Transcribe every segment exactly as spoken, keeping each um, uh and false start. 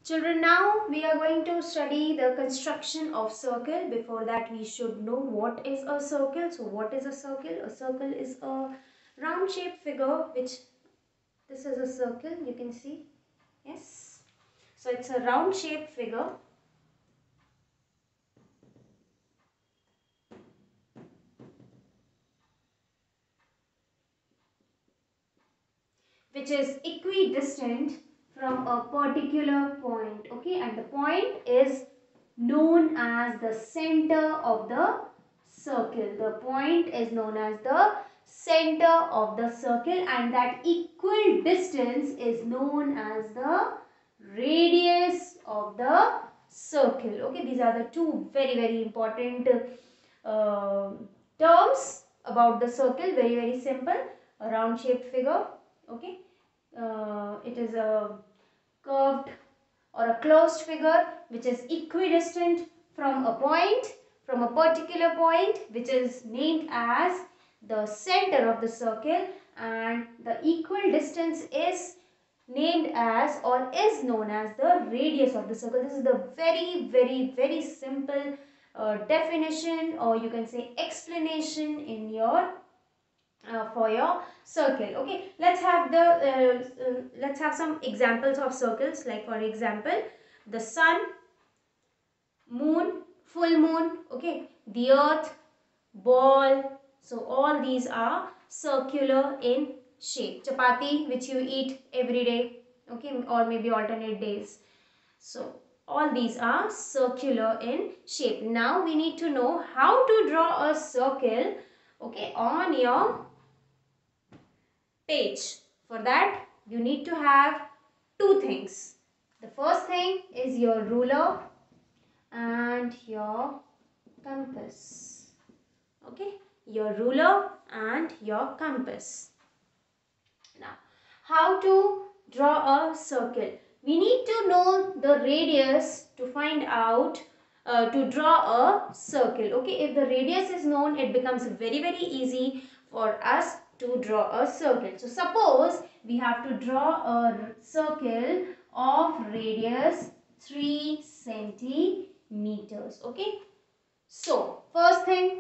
Children, now we are going to study the construction of circle. Before that, we should know what is a circle. So what is a circle? A circle is a round shaped figure, which this is a circle, you can see. Yes. So it's a round shaped figure which is equidistant from a particular point. Okay, and the point is known as the center of the circle. The point is known as the center of the circle, and that equal distance is known as the radius of the circle. Okay, these are the two very very important uh, terms about the circle. Very very simple. A round shaped figure. Okay, uh, it is a curved or a closed figure which is equidistant from a point, from a particular point, which is named as the center of the circle, and the equal distance is named as or is known as the radius of the circle. This is the very very very simple uh, definition, or you can say explanation in your uh, for your circle. Okay, let's have the uh, uh, let's have some examples of circles. Like for example, the sun, moon, full moon, okay, the earth, ball. So all these are circular in shape. Chapati, which you eat every day, okay, or maybe alternate days. So all these are circular in shape. Now we need to know how to draw a circle, okay, on your page. For that, you need to have two things. The first thing is your ruler and your compass. Okay, your ruler and your compass. Now, how to draw a circle? We need to know the radius to find out uh, to draw a circle. Okay, if the radius is known, it becomes very very easy for us to draw a circle. So suppose we have to draw a circle of radius three centimeters. Okay, so first thing,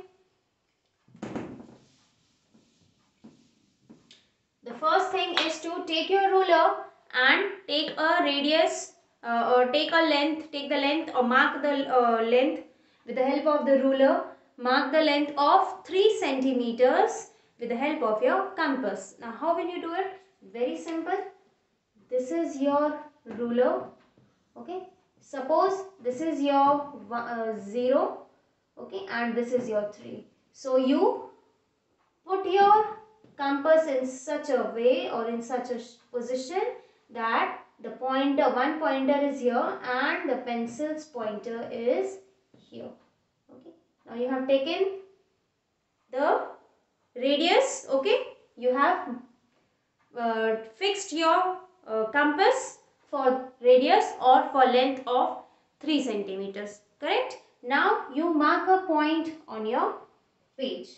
the first thing is to take your ruler and take a radius uh, or take a length, take the length or mark the uh, length with the help of the ruler. Mark the length of three centimeters with the help of your compass. Now how will you do it? Very simple. This is your ruler. Okay. Suppose this is your uh, zero. Okay. And this is your three. So you put your compass in such a way or in such a position that the pointer, one pointer is here and the pencil's pointer is here. Okay. Now you have taken the radius. Okay. You have uh, fixed your uh, compass for radius or for length of three centimeters. Correct. Now you mark a point on your page.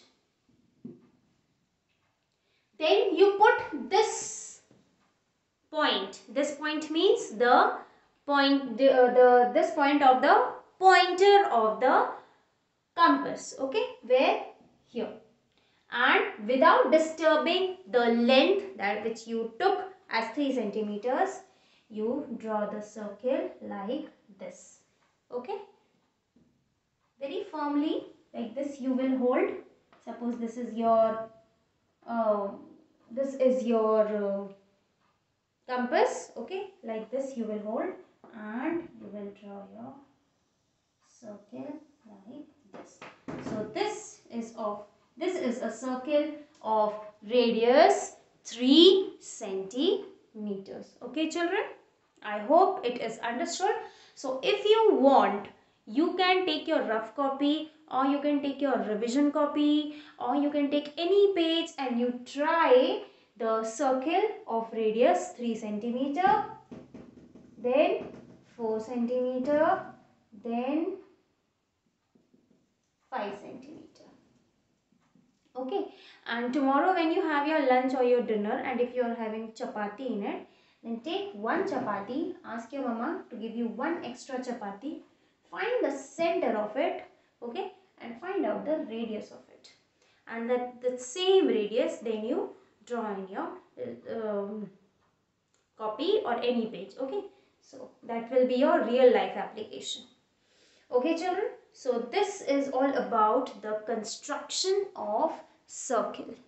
Then you put this point. This point means the point, the, uh, the this point of the pointer of the compass. Okay, where? Here. And without disturbing the length that which you took as three centimeters, you draw the circle like this. Okay, very firmly like this you will hold. Suppose this is your uh, this is your uh, compass. Okay, like this you will hold and you will draw your circle like this. So this is of this is a circle of radius three centimeters. Okay children, I hope it is understood. So if you want, you can take your rough copy or you can take your revision copy or you can take any page and you try the circle of radius three centimeter, then four centimeter, then five centimeter. Okay, and tomorrow when you have your lunch or your dinner, and if you are having chapati in it, Then take one chapati, ask your mama to give you one extra chapati, find the center of it, okay, and find out the radius of it. And that the same radius then you draw in your um, copy or any page, okay. So that will be your real life application. Okay children, so this is all about the construction of circle.